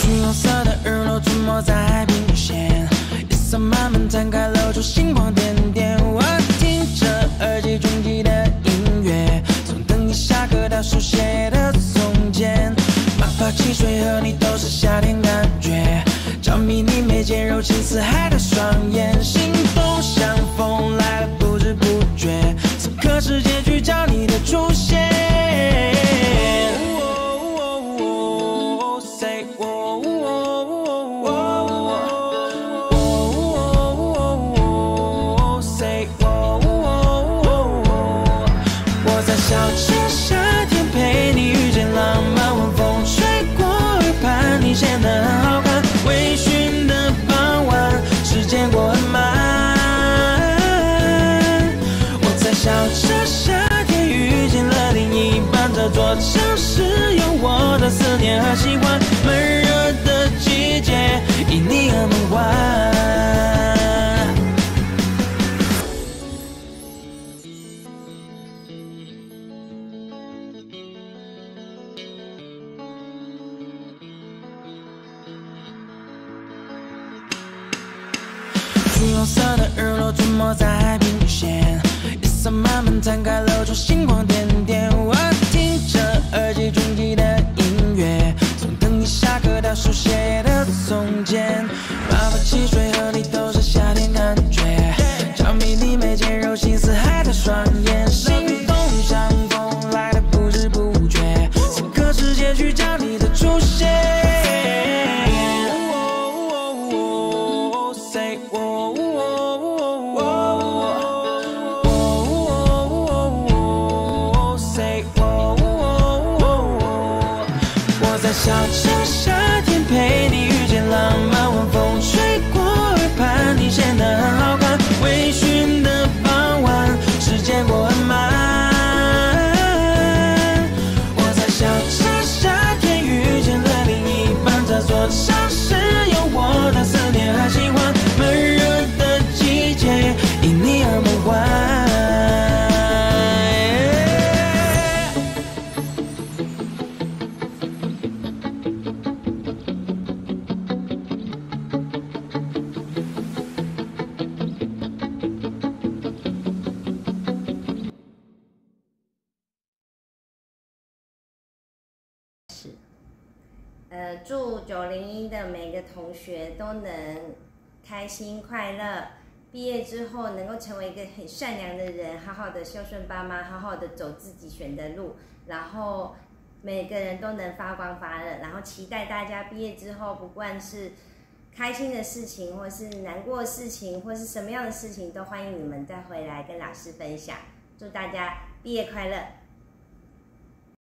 橘红色的日落沉没在海平线，夜色慢慢摊开，露出星光点点。我听着耳机中记的音乐，从等你下课到书写的从前，马发汽水和你都是夏天感觉，着迷你眉间柔情似海的双眼，心动像风来了不知不觉，此刻是结局，找你的出现。小城夏天陪你遇见浪漫，晚风吹过耳畔，你显得很好看。微醺的傍晚，时间过很慢。我在小城夏天遇见了另一半，这座城市有我的思念和喜欢。闷热的季节，因你而梦幻。橘红色的日落沉没在海平线，夜色慢慢摊开，露出星光点点。我听着耳机中记的音乐，从等你下课到书写的从前，马发汽水和你都是夏天感觉，着迷你眉间柔情似海的双眼，心动像风来的不知不觉，此刻是结局，找你的出现。小城夏天陪你遇见浪漫，晚风吹过耳畔，你显得很好看。微醺的傍晚，时间过很慢。我在小城夏天遇见了另一半，这座城市有我的思念和喜欢。闷热的季节，因你而梦幻。 祝901的每个同学都能开心快乐，毕业之后能够成为一个很善良的人，好好的孝顺爸妈，好好的走自己选的路，然后每个人都能发光发热，然后期待大家毕业之后，不管是开心的事情，或是难过的事情，或是什么样的事情，都欢迎你们再回来跟老师分享。祝大家毕业快乐！